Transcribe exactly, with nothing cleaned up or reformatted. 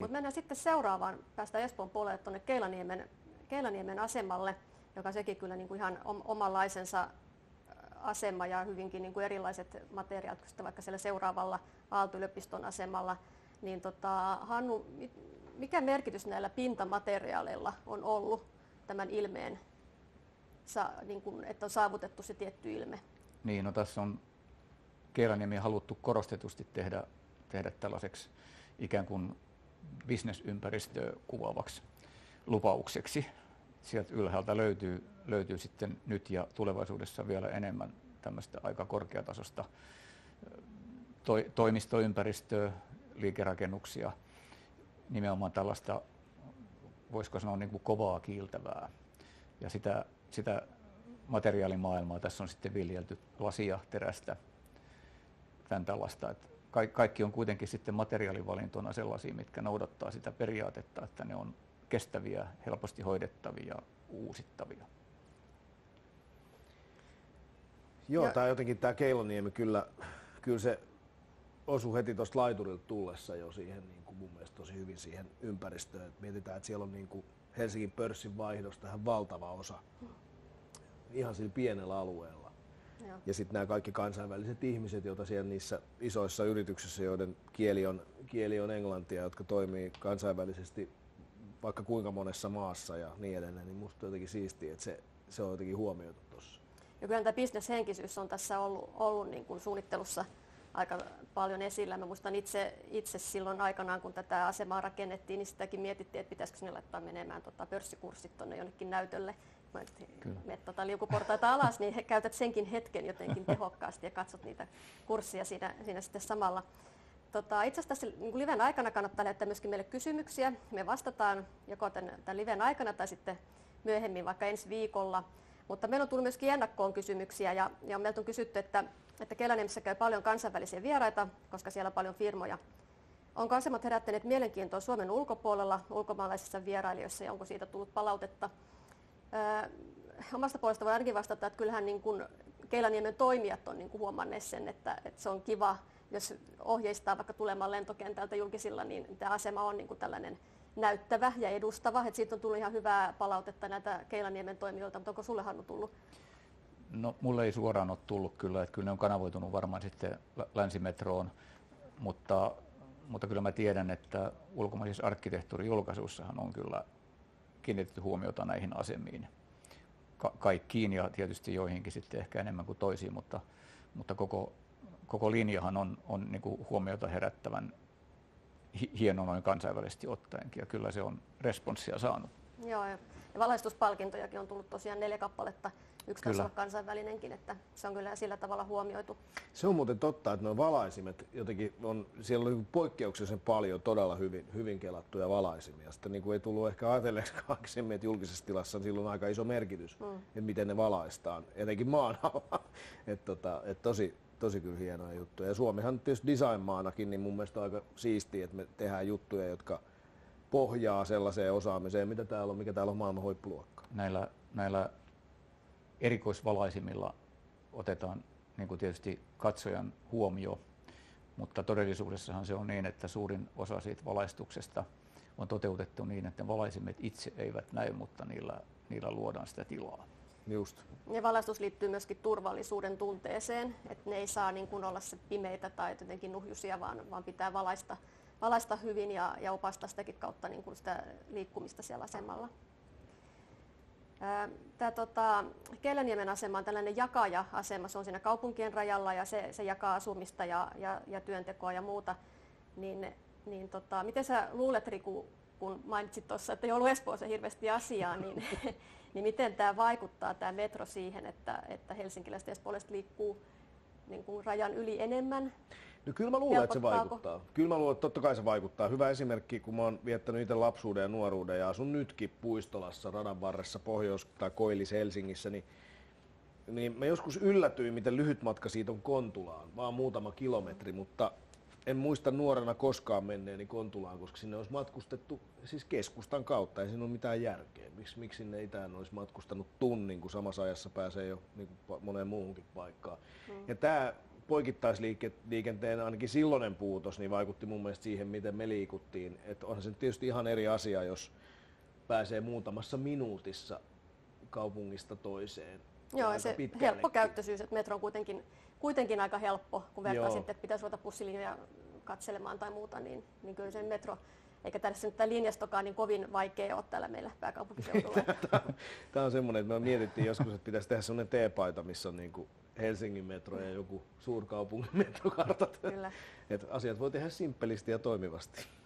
Mutta mennään sitten seuraavaan, päästään Espoon puolelle tuonne Keilaniemen, Keilaniemen asemalle, joka sekin kyllä niin kuin ihan omanlaisensa asema ja hyvinkin niin kuin erilaiset materiaalit kuin sitten vaikka siellä seuraavalla Aalto-yliopiston asemalla. Niin tota, Hannu, mikä merkitys näillä pintamateriaaleilla on ollut tämän ilmeen, niin kuin, että on saavutettu se tietty ilme? Niin, no tässä on Keilaniemi haluttu korostetusti tehdä, tehdä tällaiseksi ikään kuin bisnesympäristöä kuvaavaksi lupaukseksi. Sieltä ylhäältä löytyy, löytyy sitten nyt ja tulevaisuudessa vielä enemmän tämmöistä aika korkeatasosta to, toimistoympäristöä, liikerakennuksia, nimenomaan tällaista, voisiko sanoa niin kuin kovaa kiiltävää. Ja sitä, sitä materiaalimaailmaa tässä on sitten viljelty, lasia, terästä, tämän tällaista. Että kaikki on kuitenkin sitten materiaalivalintona sellaisia, mitkä noudattaa sitä periaatetta, että ne on kestäviä, helposti hoidettavia, uusittavia. Joo, ja... tämä jotenkin tämä Keilaniemi kyllä, kyllä se osui heti tuosta laiturilta tullessa jo siihen niin kuin mun mielestä tosi hyvin siihen ympäristöön. Et mietitään, että siellä on niin kuin Helsingin pörssin vaihdosta tähän valtava osa ihan sillä pienellä alueella. Joo. Ja sitten nämä kaikki kansainväliset ihmiset, joita siellä niissä isoissa yrityksissä, joiden kieli on, kieli on englantia, jotka toimii kansainvälisesti vaikka kuinka monessa maassa ja niin edelleen, niin musta on jotenkin siistiä, että se, se on jotenkin huomioitu tuossa. Ja kyllä tämä bisneshenkisyys on tässä ollut, ollut niin kuin suunnittelussa aika paljon esillä. Mä muistan itse, itse silloin aikanaan, kun tätä asemaa rakennettiin, niin sitäkin mietittiin, että pitäisikö sinne laittaa menemään tota pörssikurssit tuonne jonnekin näytölle. Menet tota liukuportaita alas, niin he, käytät senkin hetken jotenkin tehokkaasti ja katsot niitä kurssia siinä, siinä sitten samalla. Tota, itse asiassa tässä niin liven aikana kannattaa lähettää myöskin meille kysymyksiä. Me vastataan joko tämän, tämän liven aikana tai sitten myöhemmin, vaikka ensi viikolla. Mutta meillä on tullut myöskin ennakkoon kysymyksiä ja, ja meiltä on kysytty, että, että Keilaniemessä käy paljon kansainvälisiä vieraita, koska siellä on paljon firmoja. Onko asemat herättäneet mielenkiintoa Suomen ulkopuolella ulkomaalaisissa vierailijoissa ja onko siitä tullut palautetta? Öö, omasta puolesta voi ainakin vastata, että kyllähän niin kuin Keilaniemen toimijat on niin kuin huomanneet sen, että, että se on kiva, jos ohjeistaa vaikka tulemaan lentokentältä julkisilla, niin tämä asema on niin kuin tällainen näyttävä ja edustava. Että siitä on tullut ihan hyvää palautetta näitä Keilaniemen toimijoilta, mutta onko sulle, Hannu, tullut? No mulle ei suoraan ole tullut kyllä, että kyllä ne on kanavoitunut varmaan sitten länsimetroon, mutta, mutta kyllä mä tiedän, että ulkomaisissa arkkitehtuurijulkaisuissahan on kyllä kiinnitetty huomiota näihin asemiin. Ka- kaikkiin ja tietysti joihinkin sitten ehkä enemmän kuin toisiin, mutta, mutta koko, koko linjahan on, on niin kuin huomiota herättävän hi- hieno noin kansainvälisesti ottaenkin ja kyllä se on responssia saanut. Joo, ja valaistuspalkintojakin on tullut tosiaan neljä kappaletta, yksi taisi olla kansainvälinenkin, että se on kyllä sillä tavalla huomioitu. Se on muuten totta, että nuo valaisimet jotenkin on, siellä on poikkeuksellisen paljon todella hyvin, hyvin kelattuja valaisimia. Sitten niin kuin ei tullut ehkä ajatelleeksi aikaisemmin, että julkisessa tilassa on silloin aika iso merkitys, mm. että miten ne valaistaan, etenkin maan alla. että tota, et tosi, tosi kyllä hienoja juttuja. Ja Suomihan tietysti design-maanakin, niin mun mielestä on aika siistiä, että me tehdään juttuja, jotka pohjaa sellaiseen osaamiseen, mitä täällä on, mikä täällä on maailman huippuluokkaa. Näillä, näillä erikoisvalaisimilla otetaan niin kuin tietysti katsojan huomio, mutta todellisuudessahan se on niin, että suurin osa siitä valaistuksesta on toteutettu niin, että valaisimet itse eivät näy, mutta niillä, niillä luodaan sitä tilaa. Just. Ja valaistus liittyy myöskin turvallisuuden tunteeseen, että ne ei saa niin kuin olla se pimeitä tai jotenkin nuhjusia, vaan, vaan pitää valaista, valaista hyvin ja, ja opastaa sitäkin kautta niin kuin sitä liikkumista siellä asemalla. Tämä tota, Keilaniemen asema on tällainen jakaja-asema, se on siinä kaupunkien rajalla ja se, se jakaa asumista ja, ja, ja työntekoa ja muuta. Niin, niin tota, miten sä luulet, Riku, kun mainitsit tuossa, että ei ollut Espoossa hirveästi asiaa, niin, niin miten tämä vaikuttaa tämä metro siihen, että, että helsinkiläiset ja espoolaiset liikkuu niin kuin rajan yli enemmän? No kyllä mä luulen, että se vaikuttaa. Kyllä mä luulen, että totta kai se vaikuttaa. Hyvä esimerkki, kun mä oon viettänyt itse lapsuuden ja nuoruuden ja asun nytkin Puistolassa, radan varressa, Pohjois- tai Koillis-Helsingissä, niin, niin mä joskus yllätyin, miten lyhyt matka siitä on Kontulaan, vaan muutama kilometri, mutta en muista nuorena koskaan menneeni Kontulaan, koska sinne olisi matkustettu siis keskustan kautta, ei siinä ole mitään järkeä. Miksi, miksi sinne itään olisi matkustanut tunnin, kun samassa ajassa pääsee jo niin kuin moneen muuhunkin paikkaan. Mm. Ja tämä poikittaisliikenteen ainakin silloinen puutos niin vaikutti mun mielestä siihen, miten me liikuttiin. Että onhan se tietysti ihan eri asia, jos pääsee muutamassa minuutissa kaupungista toiseen. Joo, se helppo käyttöisyys, että metro on kuitenkin, kuitenkin aika helppo, kun vertaa sitten, että pitäisi ruveta bussilinjoja katselemaan tai muuta, niin, niin kyllä se metro, eikä tässä nyt tämä linjastokaan niin kovin vaikea ole täällä meillä pääkaupunkiseudulla. Tämä on semmoinen, että me mietittiin joskus, että pitäisi tehdä semmoinen teepaita, missä on niin kuin Helsingin metro ja joku suurkaupungin metrokartat. Kyllä. Että asiat voi tehdä simppelisti ja toimivasti.